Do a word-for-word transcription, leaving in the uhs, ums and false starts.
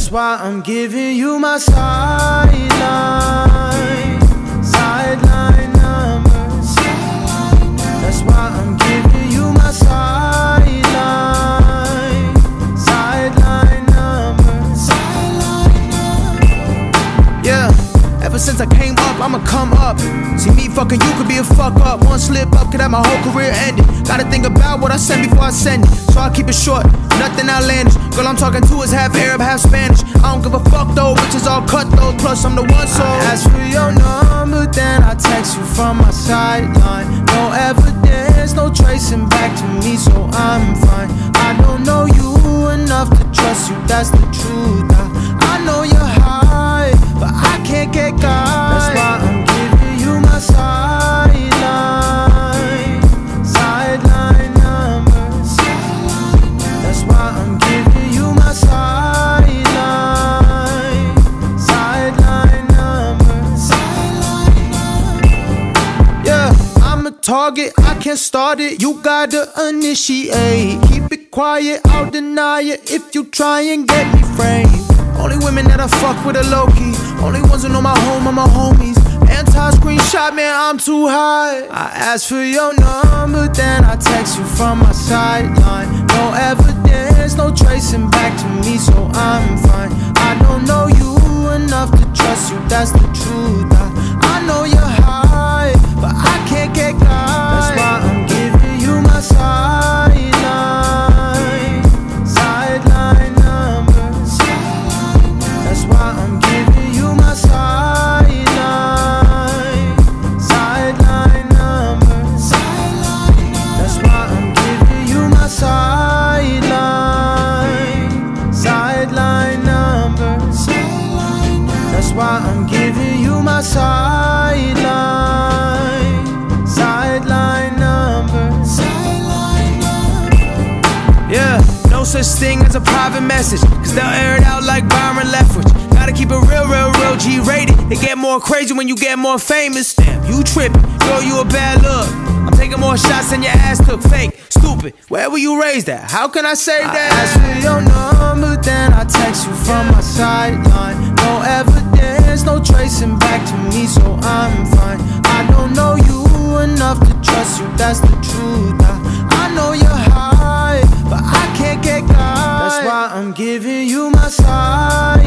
That's why I'm giving you my sideline, sideline numbers. That's why I'm giving you my sideline, sideline numbers. Yeah, ever since I came up, I'ma come up. See me fucking you could be a fuck up. One slip up could have my whole career ended. Gotta think about what I send before I send it, so I keep it short, nothing outlandish. Girl I'm talking to is half Arab, half Spanish. I don't give a fuck though, bitches all cutthroat. Plus I'm the one, so I ask for your number, then I text you from my sideline. No evidence, no tracing back to me, so I'm fine. I don't know you enough to trust you, that's the truth. I, I know you're high, but I can't get God. That's why I'm giving you my sideline, sideline numbers. That's why I'm giving you my sideline, sideline numbers. Yeah, I'm a target, I can't start it. You gotta initiate. Keep it quiet, I'll deny it if you try and get me framed. Only women that I fuck with are low-key. Only ones who know my home are my homies. Anti-screenshot, man, I'm too high. I ask for your number, then I text you from my sideline. No evidence, no tracing back to me, so I'm fine. I don't know you enough to trust you, that's the truth. I, I know you're high, but I can't get God. That's why I'm giving you my sideline, sideline numbers. That's why I'm giving you my sideline, sideline numbers. That's why I'm giving you my sideline, sideline numbers. That's why I'm giving you my sideline, sideline numbers. Yeah, no such thing as a private message, cause they'll air it out like Byron Leftwich. Gotta keep it real, real, real G-rated. It get more crazy when you get more famous. Damn, you trippin', girl, you a bad look. I'm taking more shots than your ass took. Fake, stupid, where were you raised at? How can I say that? I ask for your number, then I text you from my sideline. No evidence, no tracing back to me, so I'm fine. I don't know you enough to trust you, that's the truth. I, I know you're high, but I can't get God. That's why I'm giving you my side.